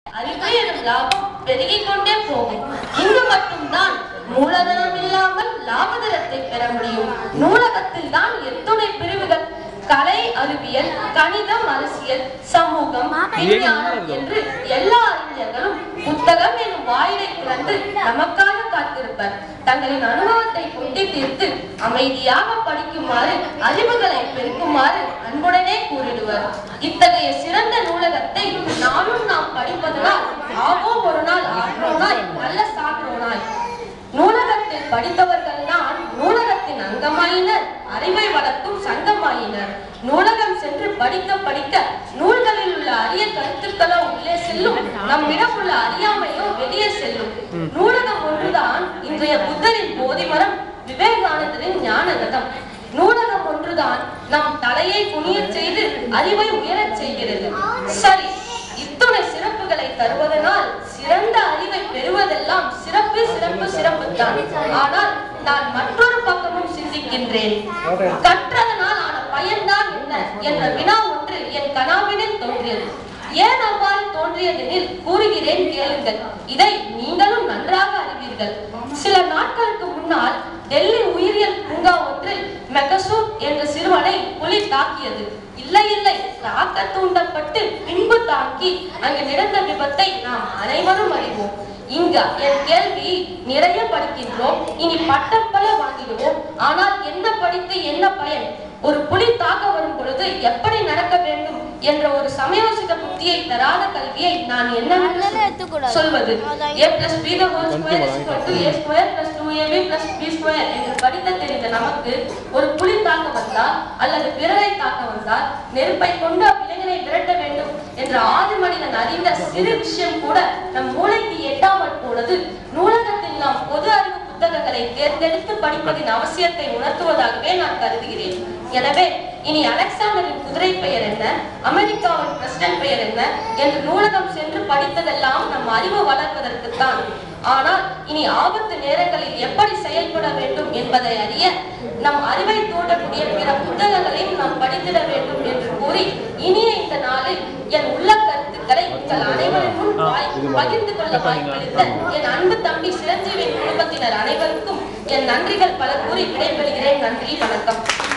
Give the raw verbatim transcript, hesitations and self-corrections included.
அறிவு எனும் லாபம் பெருகிக் கொண்டே போகும். இங்கு மட்டும்தான் மூலதனம் இல்லாமல் லாபதரத்தை பெற முடியும். நூலகத்தில் தான் எத்துணை பிரிவுகள், கலை, அறிவியல், கணிதம், அரசியல், சமூகம், விஞ்ஞானம் என்று எல்லா அறிஞர்களும் புத்தகம் எனும் வாயிலை திறந்து நமக்காக காத்திருப்பர். தங்களின் அனுபவத்தை கொட்டி தீர்த்து அமைதியாக படிக்குமாறு, அறிவுகளை பெருக்குமாறு அன்புடனே கூறிடுவர். இத்தகைய சிறந்த நூலகத்தை நானும் நாம் படிப்பதனால் ஆவோம் ஒரு நாள் ஆற்றோனாய், நல்ல சான்றோனாய். நூலகத்தில் படித்தவர்கள் தான் நூலகத்தின் அங்கமாயினர், அறிவை வளர்க்கும் சங்கமாயினர். நூலகம் சென்று படிக்க படிக்க நூல்களில் உள்ள அரிய கருத்துக்களோ உள்ளே செல்லும், நம்மிடம் உள்ள அறியாமையோ வெளியே செல்லும். நூலகம் ஒன்றுதான் இன்றைய புத்தரின் போதிமரம், விவேகானந்தரின் ஞான ரதம். நூலகம் ஒன்றுதான் நம் தலையை குனியச் செய்து அறிவை உயரச் செய்கிறது. சரி, இத்துணை சிறப்புகளை தருவதனால் சிறந்த அறிவை பெறுவதெல்லாம் சிறப்பு சிறப்பு சிறப்பு தான். ஆனால் நான் மற்றொரு பக்கமும் சிந்திக்கின்றேன். கற்றதனால் ஆன பயன்தான் என்ன என்ற வினா ஒன்று என் கனாவினில் தோன்றியது. ஏன் அவ்வாறு தோன்றியதெனில் கூறுகிறேன், கேளுங்கள். இதை நீங்களும் நன்றாக அறிவீர்கள். சில நாட்களுக்கு முன்னால் டெல்லி உயிரியல் பூங்கா ஒன்றில் மெகசூட் என்ற சிறுவனை புலி தாக்கியது. இல்லை இல்லை, தாக்க தூண்டப்பட்டு பின்பு தாக்கி அங்கு நடந்த விபத்தை நாம் அனைவரும் அறிவோம். இங்க என் கேள்வி, நிறைய படிக்கின்றோம், இனி பட்டம் பல வாங்கிடுவோம், ஆனால் என்ன படித்து என்ன பயன்? ஒரு புலி தாக்க வரும் பொழுது எப்படி நடக்க வேண்டும் என்ற ஒரு சமயோசித புத்தியை தராத கல்வியை நான் என்னவென்று சொல்வது? a plus b the whole square is equal to a square plus two a b plus b square என்று படிக்க தெரிந்த நமக்கு ஒரு புலி தாக்க வந்தால் அல்லது பிறரை தாக்க வந்தால் நெருப்பை கொண்டு அவ்விளைஞனை விரட்ட வேண்டும் என்ற ஆதி மனிதன் அறிந்த சிறு விஷயம் கூட நம் மூளைக்கு எட்டாமல் போனது நூலகத்தில் நாம் பொது அறிவு புத்தகங்களை தேர்ந்தெடுத்து படிப்பதின் அவசியத்தை உணர்த்துவதாகவே நான் கருதுகிறேன். எனவே இனி அலெக்சாண்டரின் குதிரை பெயர் என்ன, அமெரிக்காவின் பிரசிடென்ட் பெயர் என்ன என்று நூலகம் சென்று படித்ததெல்லாம் நம் அறிவு வளர்ப்பதற்குத்தான். ஆனால் இனி ஆபத்து நேரங்களில் எப்படி செயல்பட வேண்டும் என்பதை அறிய நம் அறிவை தூண்டக்கூடிய பிற புத்தகங்களையும் நாம் படித்திட வேண்டும் என்று கூறி இனிய இந்த நாளில் என் உள்ள கருத்துக்களை உங்கள் அனைவரின் முன் பகிர்ந்து கொள்ள வாய்ப்பளித்த என் அன்பு தம்பி சிரஞ்சீவின் குடும்பத்தினர் அனைவருக்கும் என் நன்றிகள் பல கூறி விடைபெறுகிறேன். நன்றி, வணக்கம்.